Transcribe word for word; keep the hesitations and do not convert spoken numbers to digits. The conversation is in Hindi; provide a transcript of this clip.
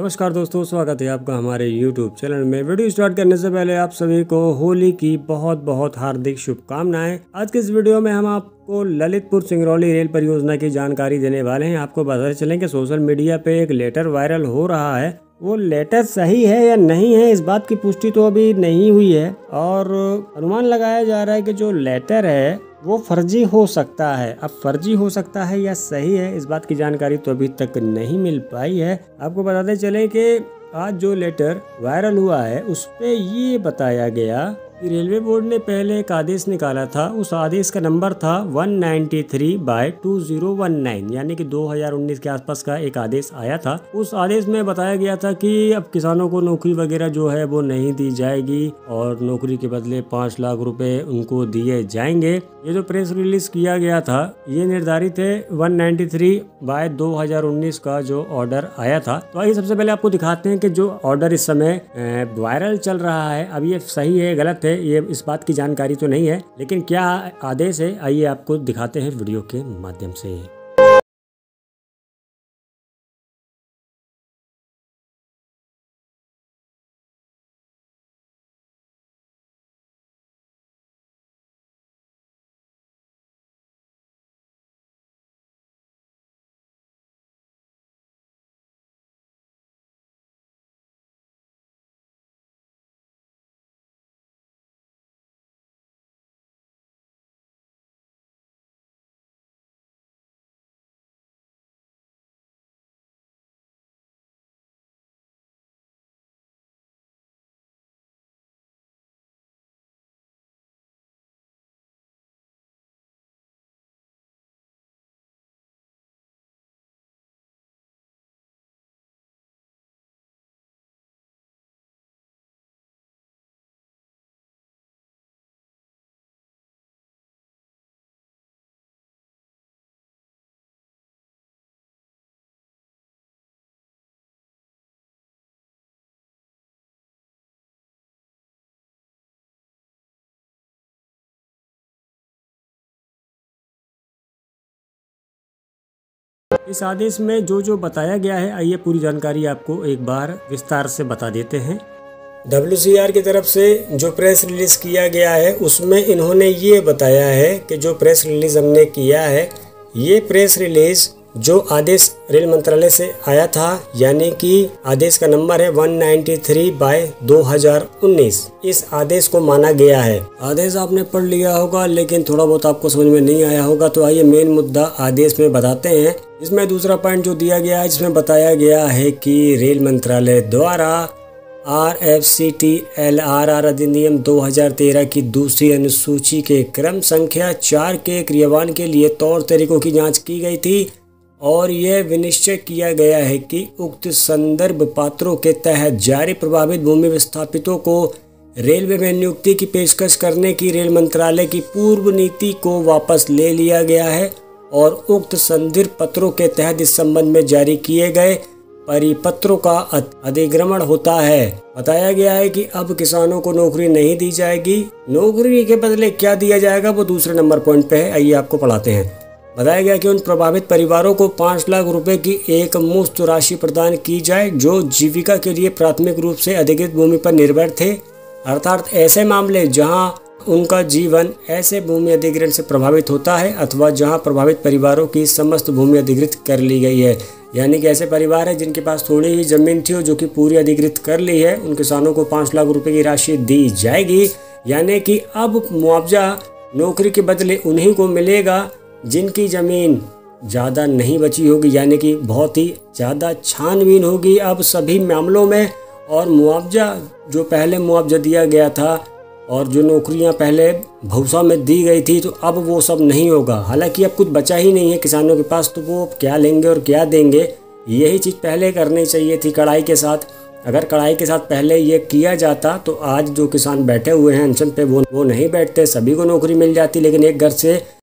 नमस्कार दोस्तों, स्वागत है आपका हमारे यूट्यूब चैनल में। वीडियो स्टार्ट करने से पहले आप सभी को होली की बहुत बहुत हार्दिक शुभकामनाएं। आज के इस वीडियो में हम आपको ललितपुर सिंगरौली रेल परियोजना की जानकारी देने वाले हैं। आपको पता चले कि सोशल मीडिया पे एक लेटर वायरल हो रहा है। वो लेटर सही है या नहीं है, इस बात की पुष्टि तो अभी नहीं हुई है और अनुमान लगाया जा रहा है कि जो लेटर है वो फर्जी हो सकता है। अब फर्जी हो सकता है या सही है, इस बात की जानकारी तो अभी तक नहीं मिल पाई है। आपको बताते चले कि आज जो लेटर वायरल हुआ है उस पे ये बताया गया कि रेलवे बोर्ड ने पहले एक आदेश निकाला था। उस आदेश का नंबर था एक सौ तिरानवे बाय दो हज़ार उन्नीस, यानी कि दो हज़ार उन्नीस के आसपास का एक आदेश आया था। उस आदेश में बताया गया था कि अब किसानों को नौकरी वगैरह जो है वो नहीं दी जाएगी और नौकरी के बदले पाँच लाख रुपए उनको दिए जाएंगे। ये जो प्रेस रिलीज किया गया था ये निर्धारित है एक सौ तिरानवे बाय दो हज़ार उन्नीस का जो ऑर्डर आया था। तो आइए सबसे पहले आपको दिखाते हैं कि जो ऑर्डर इस समय वायरल चल रहा है, अब ये सही है गलत है ये इस बात की जानकारी तो नहीं है, लेकिन क्या आदेश है आइए आपको दिखाते हैं वीडियो के माध्यम से। इस आदेश में जो जो बताया गया है आइए पूरी जानकारी आपको एक बार विस्तार से बता देते हैं। डब्ल्यू सी आर की तरफ से जो प्रेस रिलीज किया गया है उसमें इन्होंने ये बताया है कि जो प्रेस रिलीज हमने किया है ये प्रेस रिलीज जो आदेश रेल मंत्रालय से आया था, यानी कि आदेश का नंबर है एक सौ तिरानवे बाय दो हज़ार उन्नीस, इस आदेश को माना गया है। आदेश आपने पढ़ लिया होगा लेकिन थोड़ा बहुत आपको समझ में नहीं आया होगा, तो आइए मेन मुद्दा आदेश में बताते हैं। इसमें दूसरा पॉइंट जो दिया गया है जिसमें बताया गया है कि रेल मंत्रालय द्वारा R F C T L R R अधिनियम दो हज़ार तेरह की दूसरी अनुसूची के क्रम संख्या चार के क्रियान्वयन के लिए तौर तरीकों की जांच की गई थी और यह विनिश्चय किया गया है कि उक्त संदर्भ पात्रों के तहत जारी प्रभावित भूमि विस्थापितों को रेलवे में नियुक्ति की पेशकश करने की रेल मंत्रालय की पूर्व नीति को वापस ले लिया गया है और उक्त संदर्भ पत्रों के तहत इस संबंध में जारी किए गए परिपत्रों का अधिग्रहण होता है। बताया गया है कि अब किसानों को नौकरी नहीं दी जाएगी, नौकरी के बदले क्या दिया जाएगा वो दूसरे नंबर पॉइंट पे है, आइए आपको पढ़ाते हैं। बताया गया कि उन प्रभावित परिवारों को पाँच लाख रुपए की एक मुश्त राशि प्रदान की जाए जो जीविका के लिए प्राथमिक रूप से अधिकृत भूमि पर निर्भर थे, अर्थात ऐसे मामले जहां उनका जीवन ऐसे भूमि अधिग्रहण से प्रभावित होता है अथवा जहां प्रभावित परिवारों की समस्त भूमि अधिकृत कर ली गई है। यानी कि ऐसे परिवार है जिनके पास थोड़ी ही जमीन थी और जो कि पूरी अधिकृत कर ली है, उन किसानों को पाँच लाख रुपए की राशि दी जाएगी। यानी कि अब मुआवजा नौकरी के बदले उन्हीं को मिलेगा जिनकी जमीन ज़्यादा नहीं बची होगी, यानी कि बहुत ही ज़्यादा छानबीन होगी अब सभी मामलों में। और मुआवजा जो पहले मुआवजा दिया गया था और जो नौकरियां पहले भूसा में दी गई थी तो अब वो सब नहीं होगा। हालांकि अब कुछ बचा ही नहीं है किसानों के पास, तो वो क्या लेंगे और क्या देंगे, यही चीज़ पहले करनी चाहिए थी कड़ाई के साथ। अगर कड़ाई के साथ पहले ये किया जाता तो आज जो किसान बैठे हुए हैं अनशन पे वो वो नहीं बैठते, सभी को नौकरी मिल जाती। लेकिन एक घर से